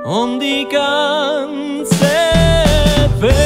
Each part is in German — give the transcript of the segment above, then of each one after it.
um die ganze Welt.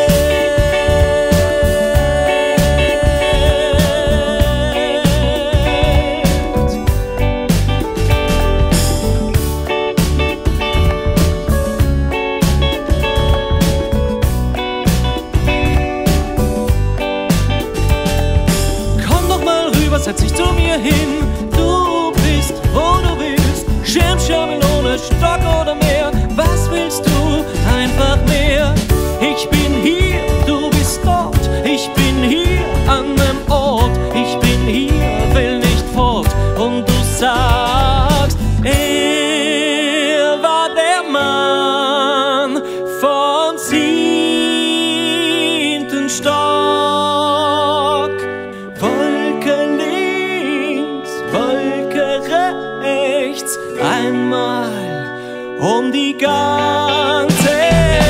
Komm doch mal rüber, setz dich zu mir hin. Du bist, wo du willst, Schirmschirmel ohne Stock oder mehr. Was willst du? Einfach mehr. Ich bin hier, du bist dort. Ich bin hier an einem Ort. Ich bin hier, will nicht fort. Und du sagst, er war der Mann vom 7. Stock. Wolke links, Wolke rechts, einmal um die ganze Welt.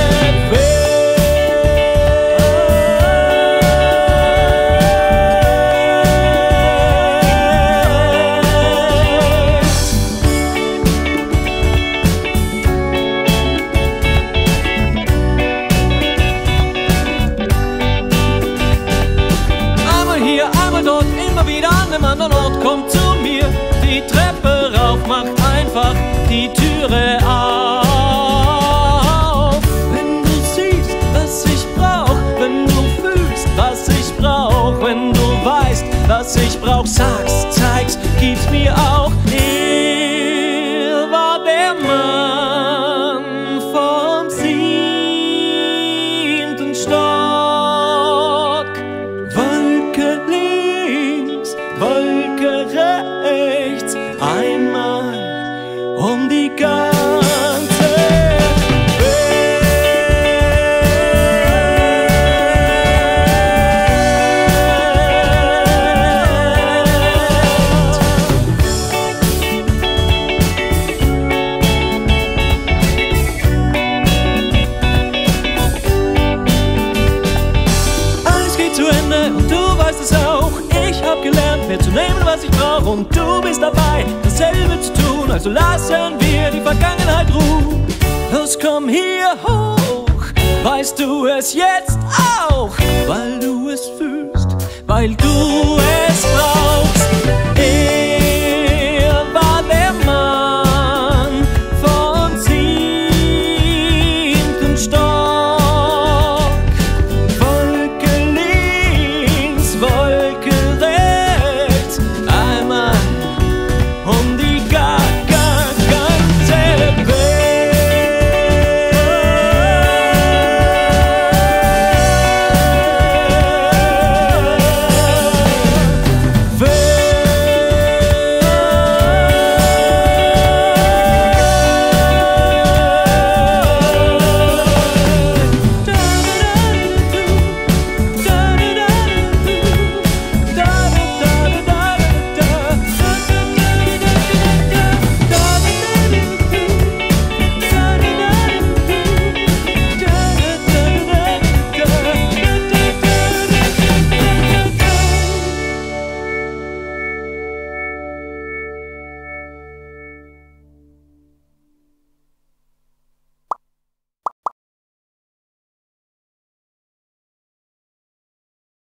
Einmal hier, einmal dort, immer wieder an einem anderen Ort. Komm zu mir, die Treppe rauf, mach einfach die Türe auf. Wenn du siehst, was ich brauch, wenn du fühlst, was ich brauch, wenn du weißt, was ich brauch, sag's, zeig's, gib's mir auch. Er war der Mann vom 7. Stock. Wolke links, Wolke rechts, einmal um die ganze Alles geht zu Ende und du weißt es auch. Ich hab gelernt, mir zu nehmen, was ich brauch, und du bist dabei, dasselbe zu tun. Also lassen wir die Vergangenheit ruhen. Los, komm hier hoch, weißt du es jetzt auch, weil du es fühlst, weil du es